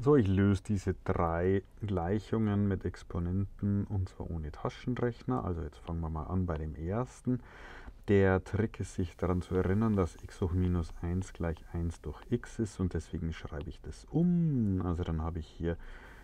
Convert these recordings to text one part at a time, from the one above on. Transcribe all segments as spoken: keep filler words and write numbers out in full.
So, ich löse diese drei Gleichungen mit Exponenten und zwar ohne Taschenrechner. Also jetzt fangen wir mal an bei dem ersten. Der Trick ist, sich daran zu erinnern, dass x hoch minus eins gleich eins durch x ist und deswegen schreibe ich das um. Also dann habe ich hier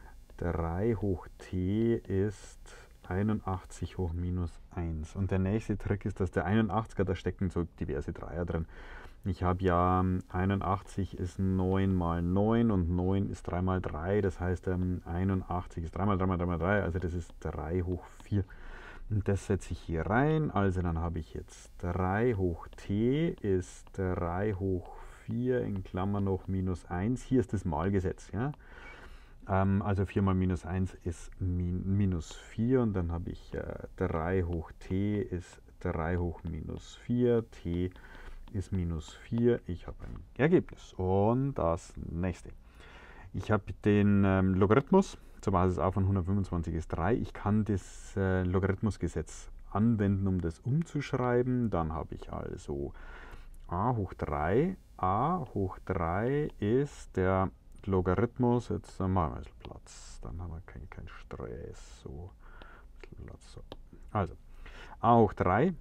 drei hoch t ist einundachtzig hoch minus eins. Und der nächste Trick ist, dass der einundachtziger, da stecken so diverse Dreier drin. Ich habe ja einundachtzig ist neun mal neun und neun ist drei mal drei. Das heißt, einundachtzig ist drei mal drei mal drei mal drei, also das ist drei hoch vier. Und das setze ich hier rein. Also dann habe ich jetzt drei hoch t ist drei hoch vier in Klammern noch minus eins. Hier ist das Malgesetz. Ja? Ähm, also vier mal minus eins ist min minus vier und dann habe ich äh, drei hoch t ist drei hoch minus vier. T ist minus vier. Ich habe ein Ergebnis. Und das nächste. Ich habe den ähm, Logarithmus zur Basis a von hundertfünfundzwanzig ist drei. Ich kann das äh, Logarithmusgesetz anwenden, um das umzuschreiben. Dann habe ich also a hoch drei. a hoch drei ist der Logarithmus. Jetzt machen wir ein bisschen Platz. Dann haben wir keinen kein Stress. So, Platz, so. Also, a hoch drei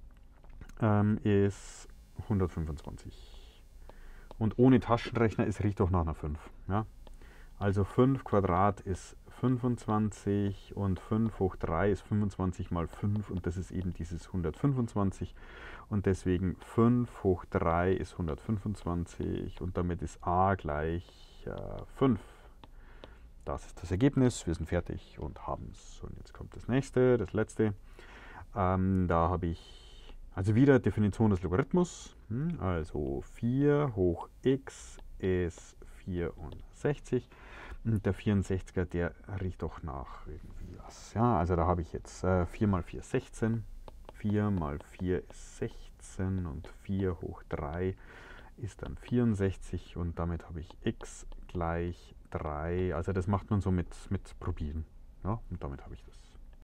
ähm, ist hundertfünfundzwanzig. Und ohne Taschenrechner ist riecht doch nach einer fünf. Ja? Also fünf Quadrat ist fünfundzwanzig und fünf hoch drei ist fünfundzwanzig mal fünf und das ist eben dieses hundertfünfundzwanzig und deswegen fünf hoch drei ist hundertfünfundzwanzig und damit ist a gleich äh, fünf. Das ist das Ergebnis, wir sind fertig und haben es. Und jetzt kommt das nächste, das letzte. Ähm, da habe ich also wieder Definition des Logarithmus. Also vier hoch x ist vierundsechzig. Und der vierundsechziger, der riecht doch nach irgendwie was. Ja, also da habe ich jetzt äh, vier mal vier ist sechzehn. vier mal vier ist sechzehn und vier hoch drei ist dann vierundsechzig und damit habe ich x gleich drei. Also das macht man so mit, mit Probieren. Ja, und damit habe ich das.